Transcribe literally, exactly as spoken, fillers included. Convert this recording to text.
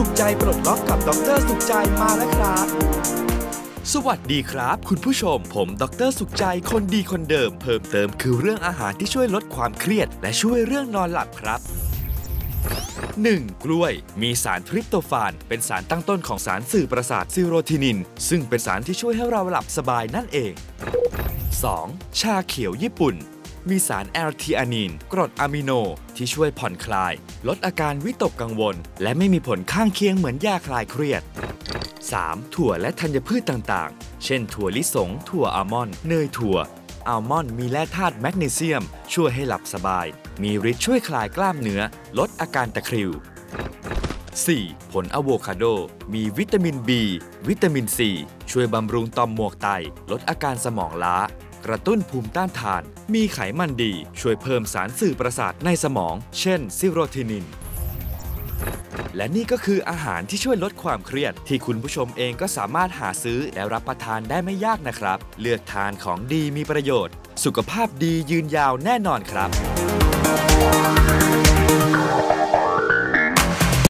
สุขใจปลดล็อกกับดร.สุขใจมาแล้วครับสวัสดีครับคุณผู้ชมผมดร.สุขใจคนดีคนเดิมเพิ่มเติมคือเรื่องอาหารที่ช่วยลดความเครียดและช่วยเรื่องนอนหลับครับ หนึ่ง. กล้วยมีสารทริปโตฟานเป็นสารตั้งต้นของสารสื่อประสาทซีโรทินินซึ่งเป็นสารที่ช่วยให้เราหลับสบายนั่นเอง สอง. ชาเขียวญี่ปุ่นมีสารแอลทีอานีนกรดอะมิโนที่ช่วยผ่อนคลายลดอาการวิตกกังวลและไม่มีผลข้างเคียงเหมือนยาคลายเครียด สาม. ถั่วและธัญพืชต่างๆเช่นถั่วลิสงถั่วอัลมอนด์เนยถั่วอัลมอนด์มีแร่ธาตุแมกนีเซียมช่วยให้หลับสบายมีฤทธิ์ช่วยคลายกล้ามเนื้อลดอาการตะคริว สี่. ผลอะโวคาโดมีวิตามิน บี วิตามิน ซี ช่วยบำรุงต่อมหมวกไตลดอาการสมองล้ากระตุ้นภูมิต้านทานมีไขมันดีช่วยเพิ่มสารสื่อประสาทในสมองเช่นซิโรทินินและนี่ก็คืออาหารที่ช่วยลดความเครียดที่คุณผู้ชมเองก็สามารถหาซื้อและรับประทานได้ไม่ยากนะครับเลือกทานของดีมีประโยชน์สุขภาพดียืนยาวแน่นอนครับ